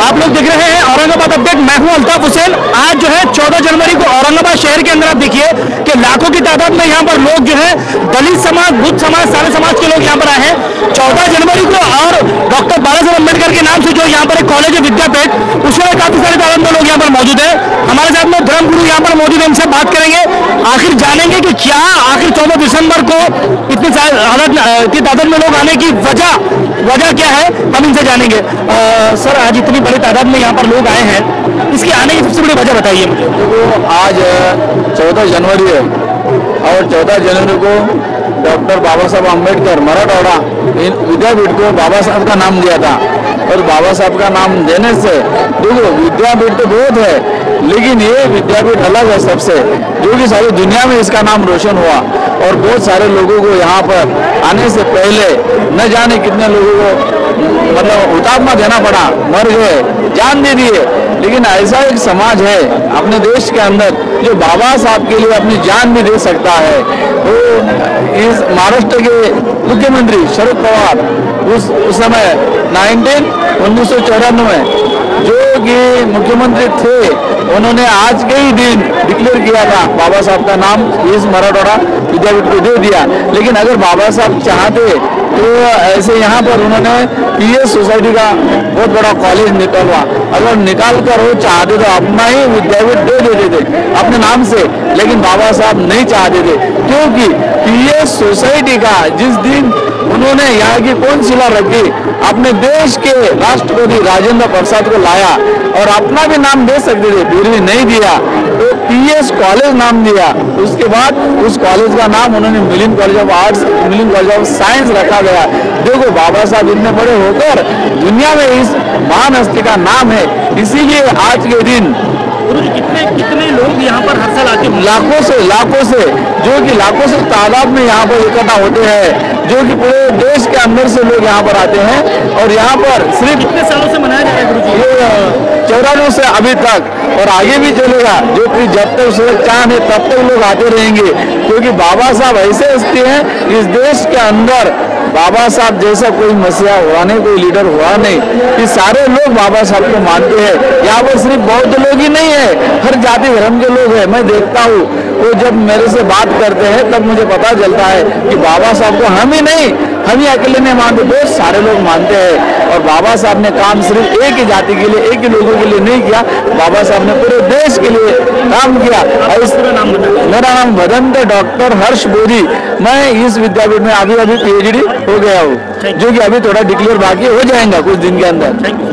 आप लोग देख रहे हैं औरंगाबाद अपडेट। मैं हूं अल्ताफ हुसैन। आज जो है 14 जनवरी को औरंगाबाद शहर के अंदर आप देखिए कि लाखों की तादाद में यहाँ पर लोग जो है दलित समाज, बुद्ध समाज, सारे समाज के लोग यहाँ पर आए हैं 14 जनवरी को। और डॉक्टर बाबा साहब अम्बेडकर के नाम से जो यहाँ पर एक कॉलेज है विद्यापीठ, उसमें काफी सारे तादाद में लोग यहाँ पर मौजूद है। हमारे साथ में धर्मगुरु यहाँ पर मौजूद है, इनसे बात करेंगे, आखिर जानेंगे कि क्या आखिर 14 दिसंबर को इतनी तादाद में लोग आने की वजह क्या है, हम इनसे जानेंगे। सर, आज इतनी बड़ी तादाद में यहाँ पर लोग आए हैं, इसकी आने की सबसे बड़ी वजह बताइए मुझे। तो आज 14 जनवरी है और 14 जनवरी को डॉक्टर बाबा साहब अम्बेडकर मराठवाड़ा विद्यापीठ को बाबा साहब का नाम दिया था। और बाबा साहब का नाम देने से देखो विद्यापीठ तो बहुत है, लेकिन ये विद्यापीठ अलग है सबसे, जो कि सारी दुनिया में इसका नाम रोशन हुआ। और बहुत सारे लोगों को यहाँ पर आने से पहले न जाने कितने लोगों को मतलब हुतात्मा देना पड़ा, मर गए, जान दे दिए। लेकिन ऐसा एक समाज है अपने देश के अंदर जो बाबा साहब के लिए अपनी जान भी दे सकता है। वो इस महाराष्ट्र के मुख्यमंत्री शरद पवार उस समय 1994 जो कि मुख्यमंत्री थे, उन्होंने आज के ही दिन डिक्लेयर किया था बाबा साहब का नाम इस मराठवाड़ा विद्यापीठ को दे दिया। लेकिन अगर बाबा साहब चाहते तो ऐसे यहाँ पर उन्होंने पीएस सोसाइटी का बहुत बड़ा कॉलेज निकलवा, अगर निकाल कर वो चाहते तो अपना ही विद्यापीठ दे देते थे अपने नाम से। लेकिन बाबा साहब नहीं चाहते थे, क्योंकि पीएस सोसाइटी का जिस दिन उन्होंने यहाँ की कोनशिला रखी, अपने देश के राष्ट्रपति राजेंद्र प्रसाद को लाया और अपना भी नाम दे सकते थे, फिर भी नहीं दिया, तो पीएस कॉलेज नाम दिया। उसके बाद उस कॉलेज का नाम उन्होंने Milind college of arts, Milind college of science रखा गया। देखो बाबा साहब इतने बड़े होकर दुनिया में इस महान हस्ती का नाम है, इसीलिए आज के दिन कितने लोग यहाँ पर हर साल आते हैं? लाखों से जो कि लाखों से तादाद में यहाँ पर इकट्ठा होते हैं, जो कि पूरे देश के अंदर से लोग यहाँ पर आते हैं। और यहाँ पर सिर्फ कितने सालों से मनाया जा रहा है गुरुजी? ये 94 से अभी तक और आगे भी चलेगा, जो कि जब तक सूरज चांद है तब तक लोग आते रहेंगे। क्योंकि बाबा साहब ऐसे हस्ती हैं इस देश के अंदर, बाबा साहब जैसा कोई मसीहा हुआ नहीं, कोई लीडर हुआ नहीं, कि सारे लोग बाबा साहब को मानते हैं। यहाँ पर सिर्फ बौद्ध लोग ही नहीं है, हर जाति धर्म के लोग हैं। मैं देखता हूँ वो जब मेरे से बात करते हैं तब मुझे पता चलता है कि बाबा साहब को हम ही अकेले नहीं मानते, बहुत सारे लोग मानते हैं। और बाबा साहब ने काम सिर्फ एक ही जाति के लिए, एक ही लोगों के लिए नहीं किया, बाबा साहब ने पूरे देश के लिए काम किया। और इस मेरा नाम भदंत डॉक्टर हर्ष बोधी। मैं इस विद्यापीठ में अभी PhD हो गया हूँ, जो कि अभी थोड़ा डिक्लेयर बाकी हो जाएगा कुछ दिन के अंदर।